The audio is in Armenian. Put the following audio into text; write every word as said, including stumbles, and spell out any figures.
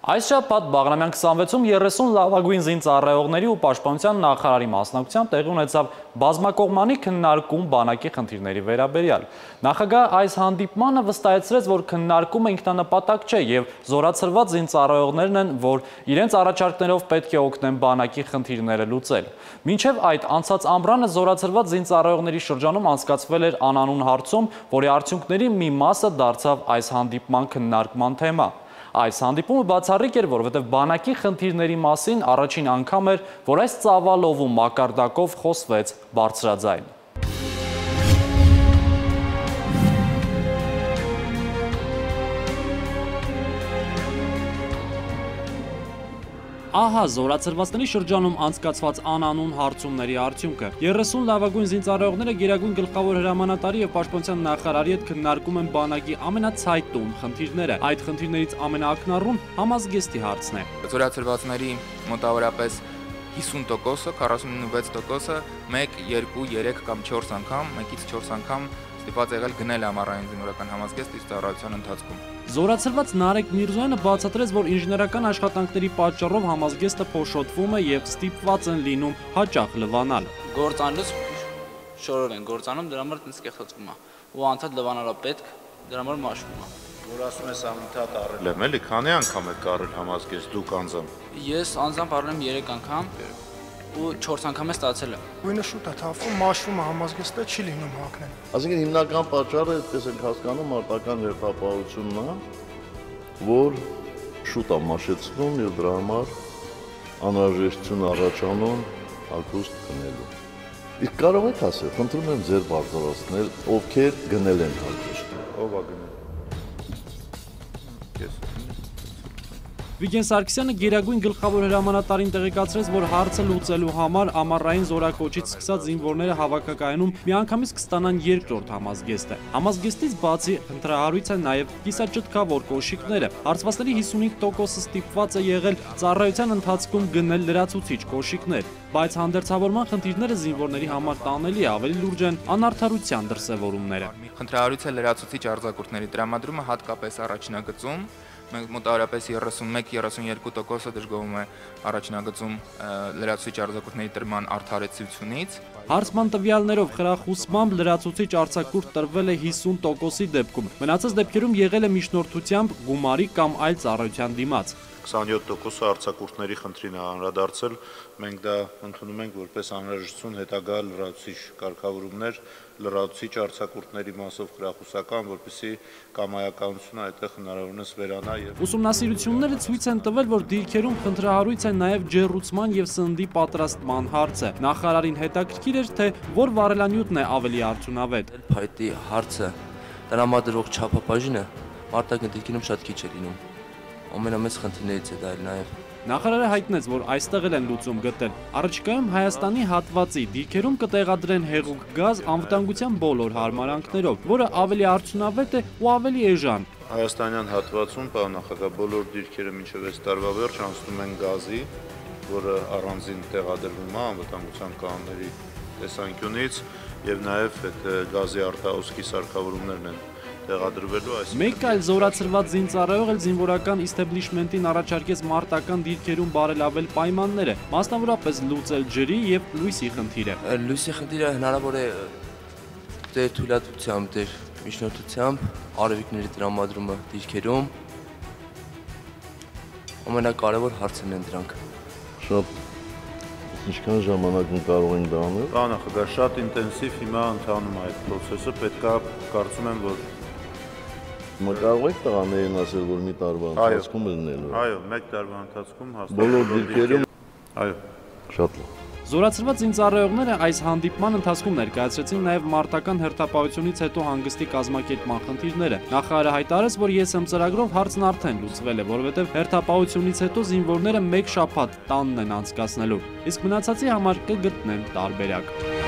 Այս շաբաթ Բաղրամյան քսանվեցում երեսուն լավագույն զինծառայողների ու պաշտպանության նախարարի մասնակցությամբ տեղի ունեցավ բազմակողմանի քննարկում բանակի խնդիրների վերաբերյալ։ Նախագահ այս հանդիպմանը վստահեցրեց, որ քննարկումը ինքնանպատակ չէ եւ զորացրված զինծառայողներն են, որ իրենց առաջարկներով պետք է օգնեն բանակի խնդիրները լուծել։ Մինչև այդ անցած ամռանը զորացրված զինծառայողների շրջանում անցկացվել էր անանուն հարցում, որի արդյունքների մի մասը դարձավ այս հանդիպման քննարկման թեմա։ Այս հանդիպումը բացառիկ էր, որովհետև բանակի խնդիրների մասին առաջին անգամ էր, որ այս ծավալով ու մակարդակով խոսվեց բարձրաձայն։ Ահա զորացրվածների շրջանում անցկացված անանուն հարցումների արդյունքը։ երեսուն լավագույն զինծառայողները գերագույն գլխավոր հրամանատարի եւ պաշտպանության նախարարի հետ քննարկում են բանակի ամենացայտուն խնդիրները։ Այդ խնդիրներից ամենաակնառուն համազգեստի հարցն է։ Զորացրվածների մոտավորապես հիսուն տոկոսը, քառասունվեց տոկոսը մեկ, երկու, երեք կամ չորս անգամ, մեկից չորս անգամ ստիպված եղել գնել ամառային զինվորական համազգեստ իր ծառայության ընթացքում։ Զորացրված Նարեկ Միրզոյանը բացատրեց, որ ինժեներական աշխատանքների պատճառով համազգեստը փոշոտվում է եւ ստիպված են լինում հաճախ լվանալ։ Գործանելուց շորոր են գործանում, դրա համար ինձ կեղծվում է։ Ու անդադ լվանալը պետք, դրա համար մաշվում է։ Որ ասում ես անընդհատ առել եմ, էլի քանի անգամ եք առել համազգեստ դուք անձամբ։ Ես անձամբ առել եմ երեք անգամ ու չորս անգամ է ստացել եմ։ Գույնը շուտ է թափվում, մաշվում է, համազգեստը չի լինում հագնել։ Այսինքն հիմնական պատճառը, այդպես ենք հասկանում, մարտական հերթապահությունն է, որ շուտ է մաշեցնում եւ դրա համար անհրաժեշտություն առաջանում հագուստ գնելու։ Իսկ կարող եք ասել, խնդրում եմ ձեր բարձրացնել, ովքեր գնել են հագուստ։ Ով է գնել։ Ես Վիգեն Սարգսյանը գերագույն գլխավոր հրամանատարին տեղեկացրեց, որ հարցը լուծելու համար ամառային զորակոչից սկսած զինվորները հավաքակայանում միանգամից կստանան երկրորդ համազգեստը։ Համազգեստից բացի խնդրահարույց են նաև կիսաճտկավոր կոշիկները։ Հարցվածների հիսունհինգ տոկոսը ստիպված է եղել ծառայության ընթացքում գնել լրացուցիչ կոշիկներ, բայց հանդերձավորման խնդիրները զինվորների համար տանելի է, ավելի լուրջ են անարդարության դրսևորումները։ Խնդրահարույց է լրացուցիչ արձակուրդների տրամադրումը հատկապես առաջնագծում։ Մենք մոտավորապես երեսունմեկ երեսունյոթ տոկոսը դժգոհում է առաջնագծում լրացուցիչ արձակուրդների տրման արդարացությունից։ Հարցման տվյալներով խրախուսմամբ լրացուցիչ արձակուրդ տրվել է հիսուն տոկոսի դեպքում։ Մնացած դեպքերում եղել է միջնորդությամբ գումարի կամ այլ ծառայության դիմաց։ քսանյոթ տոկոսը արձակուրդների խնդրին է անդրադարձել, մենք դա ընդունում ենք որպես անհրաժեշտություն հետագա լրացուցիչ կարգավորումներ, լրացուցիչ արձակուրդների մասով խրախուսական, որպեսզի կամայականությունը այդտեղ հնարավորինս վերանա եւ Ուսումնասիրությունները ցույց են տվել, որ դիրքերում խնդրահարույց է նաեւ ջեռուցման եւ սննդի պատրաստման հարցը։ Նախարարին հետաքրքիր էր, թե որ վարելանյութն է ավելի արդյունավետ։ Փայտի հարցը տրամադրող չափաբաժինը մարտական դիրքերում շատ քիչ է լինում։ Ամենամեծ խնդիրներից է դա էլ նաև։ Նախարարը հայտնեց, որ այստեղ էլ են լուծում գտել։ Առաջիկայում Հայաստանի հատվածի դիրքերում կտեղադրեն հեղուկ գազ անվտանգության բոլոր հարմարանքներով, որը ավելի արդյունավետ է ու ավելի էժան։ Հայաստանյան հատվածում, պարոն նախագահ, բոլոր դիրքերը մինչև այս տարվա վերջ անցնում են գազի, որը առանձին տեղադրվում է անվտանգության կանոնների տեսանկյունից եւ նաեւ այդ գազի արտահոսքի սարքավորումներն են տեղադրվելու այս։ Մեկ այլ զորացրված զինծառայող էլ զինվորական իստեբլիշմենտին առաջարկեց մարտական դիրքերում բարելավել պայմանները, մասնավորապես լուծել ջրի եւ լույսի խնդիրը։ Լույսի խնդիրը հնարավոր է դեր թույլատվությամբ, դեր միջնորդությամբ, արևիկների տրամադրումը դիրքերում ամենակարևոր հարցերն են դրանք։ Շատ ինչքան ժամանակ կարող ենք դա անել։ Պարոն նախագահ, շատ ինտենսիվ հիմա ընթանում է այդ process-ը, պետքա կարծում եմ, որ Հիմա կարող եք տղաներին ասել, որ մի տարվա ընթացքում է լինելու։ Այո, մեկ տարվա ընթացքում հաստատ բոլոր դիրքերում։ Այո, շատ լավ։ Զորացրված զինծառայողները այս հանդիպման ընթացքում ներկայացրեցին նաև մարտական հերթապահությունից հետո հանգստի կազմակերպման խնդիրները։ Նախարարը հայտարարեց, որ ԵՍ Էմ ծրագրով հարցն արդեն լուծվել է, որովհետև հերթապահությունից հետո զինվորները մեկ շաբաթ տանն են անցկացնելու, իսկ մնացածի համար կգտնեն տարբերակ։